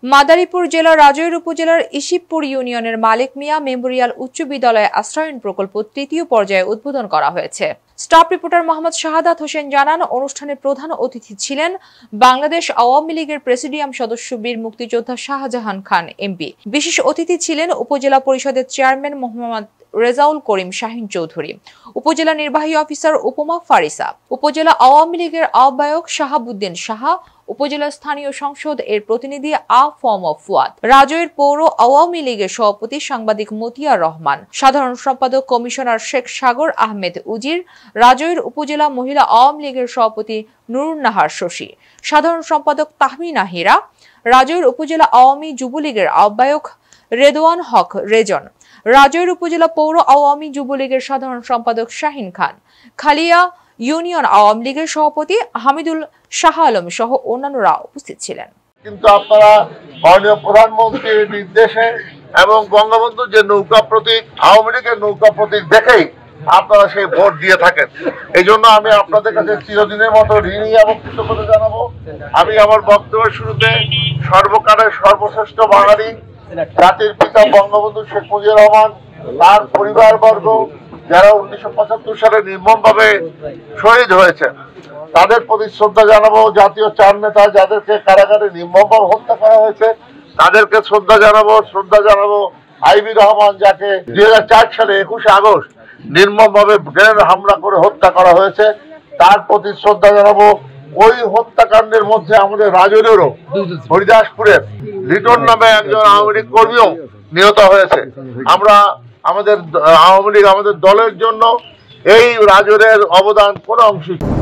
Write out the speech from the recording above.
মাদারীপুর জেলার রাজৈর উপজেলার ইশিবপুর ইউনিয়নের মালিক মিয়া মেমোরিয়াল উচ্চ বিদ্যালয় আশ্রয়ন প্রকল্প তৃতীয় পর্যায়ে উদ্বোধন করা হয়েছে। স্টাফ রিপোর্টার মোহাম্মদ শাহাদাত হোসেন জানান, অনুষ্ঠানে প্রধান অতিথি ছিলেন বাংলাদেশ আওয়ামী লীগের প্রেসিডিয়াম সদস্য বীর মুক্তিযোদ্ধা শাহজাহান খান এমপি। বিশেষ অতিথি ছিলেন উপজেলা পরিষদের চেয়ারম্যান মোহাম্মদ রেজাউল করিম শাহিন চৌধুরী, উপজেলা নির্বাহী অফিসার উপমা ফারিসা, উপজেলা আওয়ামী লীগের আহ্বায়ক শাহাবুদ্দিন সাহা, উপজেলা স্থানীয় সংসদ এর প্রতিনিধি ফুয়াদ, রাজৈর পৌর আওয়ামী লীগের সভাপতি সাংবাদিক মতিয়ার রহমান, সাধারণ সম্পাদক কমিশনার শেখ সাগর আহমেদ উজির, রাজৈর উপজেলা মহিলা আওয়ামী লীগের সভাপতি নুরুন নাহার শশী, সাধারণ সম্পাদক তাহমিনা হীরা, রাজৈর উপজেলা আওয়ামী যুবলীগের আহ্বায়ক রেদওয়ান হক রেজন, রাজৈর উপজেলা পৌর আওয়ামী যুবলীগের সাধারণ সম্পাদক শাহিন খান, খালিয়া ইউনিয়ন আওয়ামী লীগের সভাপতি হামিদুল শাহ আলম সহ অন্যান্যরা উপস্থিত ছিলেন। কিন্তু আপনারা মাননীয় প্রধানমন্ত্রীর নির্দেশে এবং বঙ্গবন্ধুর যে নৌকা প্রতীক, আওয়ামী লীগের নৌকা প্রতীক দেখেই আপনারা সেই ভোট দিয়ে থাকেন। এই জন্য আমি আপনাদের কাছে চিরদিনের মতো ঋণী এবং কৃতজ্ঞতা জানাবো। আমি আমার বক্তব্যের শুরুতে সর্বকালের সর্বশ্রেষ্ঠ বাঙালি জাতির পিতা বঙ্গবন্ধু শেখ মুজিবুর রহমান, তার পরিবারবর্গ যারা 1975 সালে নির্মমভাবে শহীদ হয়েছে তাদের প্রতি শ্রদ্ধা জানাবো। জাতীয় চার নেতা যাদেরকে কারাগারে নির্মমভাবে হত্যা করা হয়েছে তাদেরকে শ্রদ্ধা জানাবো। আইবি রহমান, যাকে 2004 সালে 21 আগস্ট নির্মমভাবে গ্রেনেড হামলা করে হত্যা করা হয়েছে, তার প্রতি শ্রদ্ধা জানাবো। ওই হত্যাকাণ্ডের মধ্যে আমাদের রাজৌরেরও হরিদাসপুরের লিটন নামে একজন আওয়ামী লীগ কর্মীও নিহত হয়েছে। আমরা আমাদের আওয়ামী লীগ আমাদের দলের জন্য এই রাজৌরের অবদান কোনো অংশ